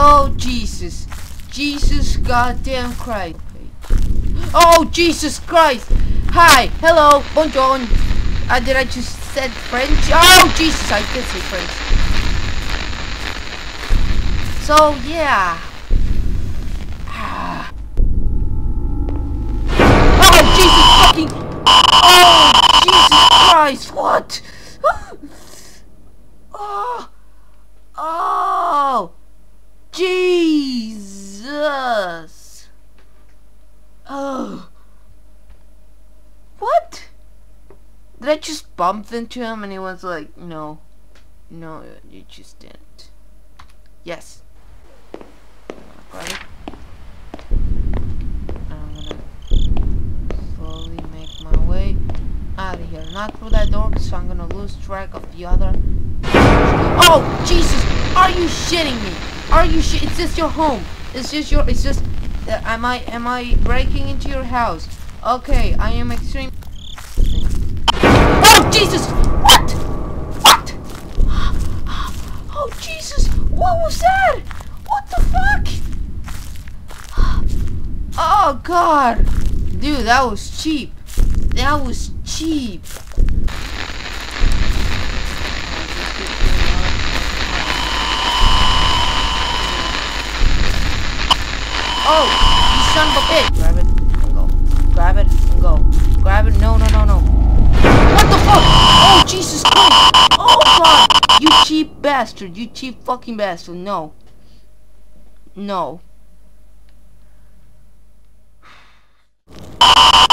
Oh, Jesus. Jesus goddamn Christ. Oh, Jesus Christ. Hi. Hello. Bonjour. Did I just said French? Oh, Jesus. I did say French. So, yeah. Oh, Jesus fucking... Oh, Jesus Christ. What? Oh. Oh. Jesus. Oh. What? Did I just bump into him and he was like, no. No, you just didn't. Yes. Right. I'm gonna slowly make my way out of here. Not through that door, so I'm gonna lose track of the other. Oh, Jesus! Are you shitting me? Are you shit? It's just your home. It's just your. It's just. Am I breaking into your house? Okay, I am extreme. Oh, Jesus! What? What? Oh, Jesus! What was that? What the fuck? Oh, God! Dude, that was cheap. That was cheap. Oh, you son of a bitch! Grab it and go. Grab it and go. Grab it. No, no, no, no. What the fuck? Oh, Jesus Christ! Oh, God! You cheap bastard! You cheap fucking bastard! No. No.